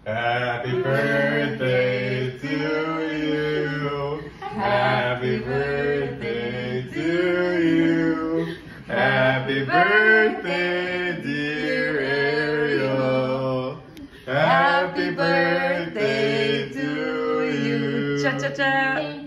Happy birthday to you. Happy birthday to you. Happy birthday, dear Ariel. Happy birthday to you. Cha cha cha.